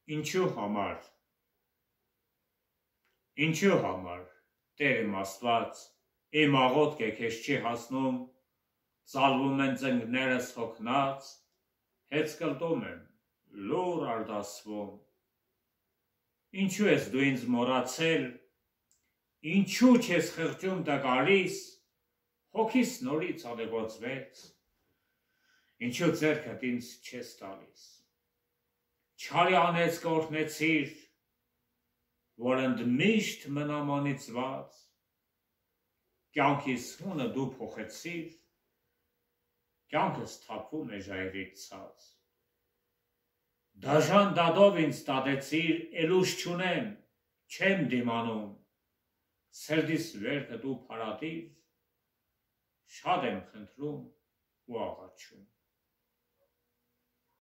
Ինչու համար, ինչու համար, Տեր իմ Աստված, իմ աղոթքը քեզ չի հասնում, ծալվում են ծնկներս հոգնած, հեծկլտում եմ, լուռ արդասվում։ Ինչու ես դու ինձ մոռացել, ինչու չես խղճում տկարիս, հոգիս նորից ադեգոցվեց, ինչու ձեռքդ ինձ չես տալիս։ Չարի անեծք օրհնեցիր, որ ընդմիշտ մնամ անիծված, կյանքիս հունը դու փոխեցիր, կյանքս թափվում է ժայռից ցած։ Դաժան դադով ինձ տատեցիր, էլուշ չունեմ, չեմ դիմանում, սրտիս վերքը դու փարատիր, շատ եմ խնդրում ու աղաչում։